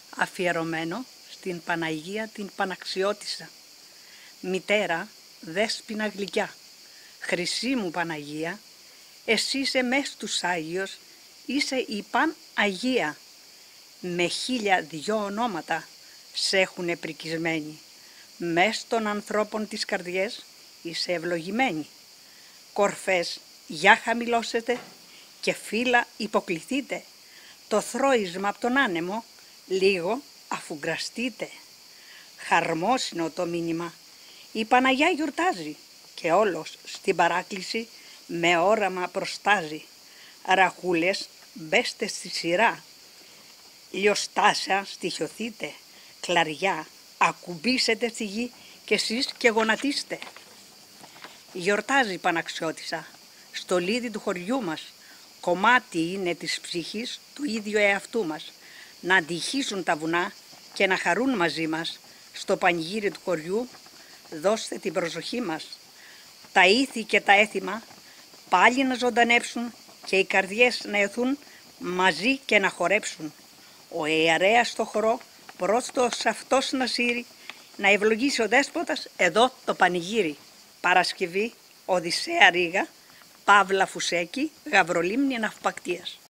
αφιερωμένο στην Παναγία την Παναξιώτισσα. Μητέρα δέσποινα γλυκιά, χρυσή μου Παναγία, εσύ είσαι μες στους Άγιος, είσαι η Παναγία. Με 1002 ονόματα σε έχουνε πρικισμένοι, μες των ανθρώπων της καρδιές είσαι ευλογημένη. Κορφές για χαμηλώσετε και φύλλα υποκληθείτε, το θρώισμα από τον άνεμο λίγο αφουγκραστείτε. Χαρμόσυνο το μήνυμα, η Παναγιά γιορτάζει και όλος στην παράκληση με όραμα προστάζει. Ραχούλες μπέστε στη σειρά, λιοστάσια στοιχειωθείτε, κλαριά ακουμπήσετε στη γη και εσείς και γονατίστε. Γιορτάζει η Παναξιώτισσα, στολίδι του χωριού μας, κομμάτι είναι της ψυχής του ίδιου εαυτού μας. Να αντυχήσουν τα βουνά και να χαρούν μαζί μας, στο πανηγύρι του χωριού δώστε την προσοχή μας. Τα ήθη και τα έθιμα πάλι να ζωντανέψουν και οι καρδιές να εθούν μαζί και να χορέψουν. Ο ιερέας στο χορό πρώτος αυτός να σύρει, να ευλογήσει ο Δέσποτας εδώ το πανηγύρι. Παρασκευή, Οδυσσέα Ρήγα, Παύλα Φουσέκη, Γαβρολίμνη Ναυπακτίας.